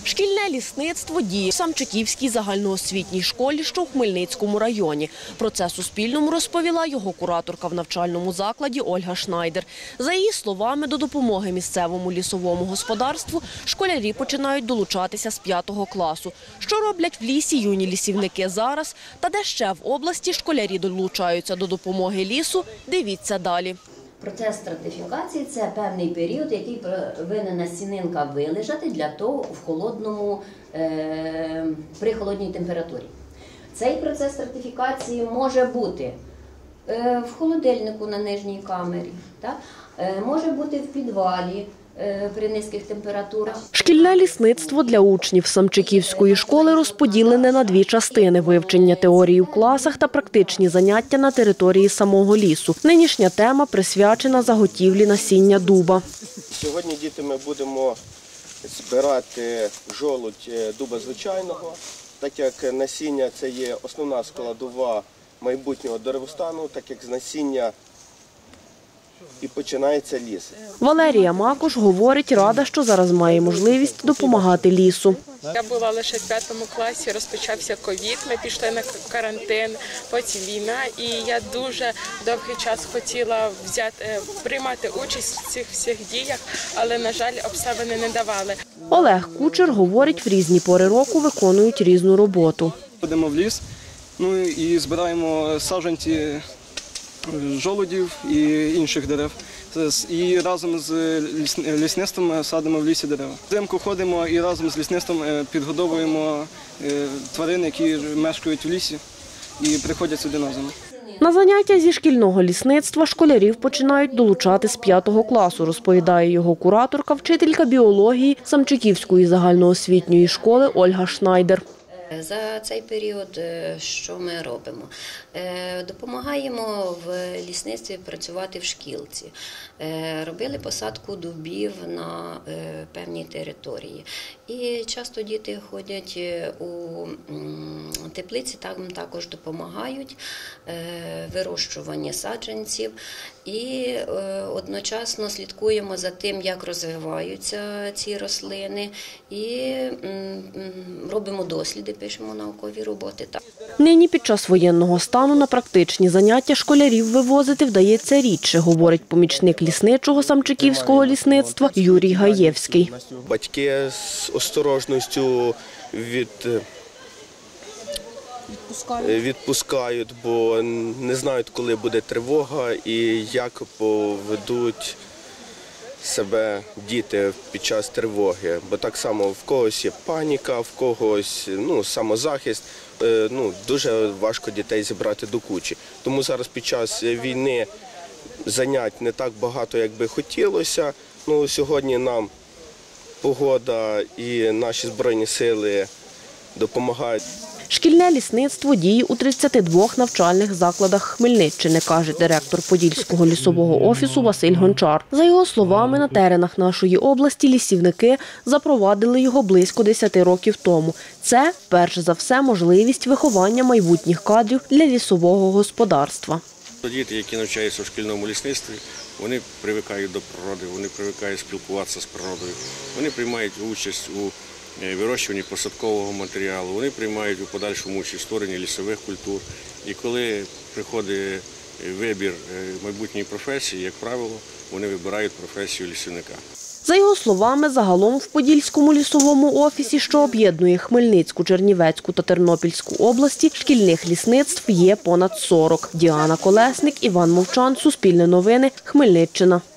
Шкільне лісництво діє в Самчиківській загальноосвітній школі, що в Хмельницькому районі. Про це Суспільному розповіла його кураторка в навчальному закладі Ольга Шнайдер. За її словами, до допомоги місцевому лісовому господарству школярі починають долучатися з 5 класу. Що роблять в лісі юні лісівники зараз та де ще в області школярі долучаються до допомоги лісу, дивіться далі. Процес стратифікації – це певний період, який повинна насінинка вилежати для того при холодній температурі. Цей процес стратифікації може бути в холодильнику на нижній камері, може бути в підвалі при низьких температурах. Шкільне лісництво для учнів Самчиківської школи розподілене на 2 частини – вивчення теорії в класах та практичні заняття на території самого лісу. Нинішня тема присвячена заготівлі насіння дуба. Сьогодні, діти, ми будемо збирати жолудь дуба звичайного, так як насіння – це є основна складова майбутнього деревостану, так як з насіння і починається ліс. Валерія Макош говорить, рада, що зараз має можливість допомагати лісу. Я була лише в 5 класі, розпочався ковід, ми пішли на карантин, потім війна, і я дуже довгий час хотіла приймати участь в цих всіх діях, але, на жаль, обставини не давали. Олег Кучер говорить, в різні пори року виконують різну роботу. Ходимо в ліс, і збираємо саджанці жолудів і інших дерев. І разом з лісництвом садимо в лісі дерева. Взимку ходимо і разом з лісництвом підгодовуємо тварин, які мешкають в лісі і приходять сюди на зиму. На заняття зі шкільного лісництва школярів починають долучати з 5 класу, розповідає його кураторка, вчителька біології Самчиківської загальноосвітньої школи Ольга Шнайдер. За цей період що ми робимо? Допомагаємо в лісництві працювати в шкілці. Робили посадку дубів на певній території. І часто діти ходять у теплиці, там також допомагають вирощування саджанців. І одночасно слідкуємо за тим, як розвиваються ці рослини, і робимо досліди, пишемо наукові роботи. Нині під час воєнного стану на практичні заняття школярів вивозити вдається рідше, говорить помічник лісничого Самчиківського лісництва Юрій Гаєвський. Батьки з осторожністю відпускають, бо не знають, коли буде тривога і як поведуть себе діти під час тривоги. Бо так само в когось є паніка, в когось самозахист. Дуже важко дітей зібрати до кучі. Тому зараз під час війни занять не так багато, як би хотілося. Сьогодні нам погода і наші Збройні сили допомагають. Шкільне лісництво діє у 32 навчальних закладах Хмельниччини, каже директор Подільського лісового офісу Василь Гончар. За його словами, на теренах нашої області лісівники запровадили його близько 10 років тому. Це, перш за все, можливість виховання майбутніх кадрів для лісового господарства. Діти, які навчаються в шкільному лісництві, вони привикають до природи, вони привикають спілкуватися з природою, вони приймають участь у вирощуванні посадкового матеріалу, вони приймають у подальшому участь в створенні лісових культур. І коли приходить вибір майбутньої професії, як правило, вони вибирають професію лісівника. За його словами, загалом в Подільському лісовому офісі, що об'єднує Хмельницьку, Чернівецьку та Тернопільську області, шкільних лісництв є понад 40. Діана Колесник, Іван Мовчан, Суспільне новини, Хмельниччина.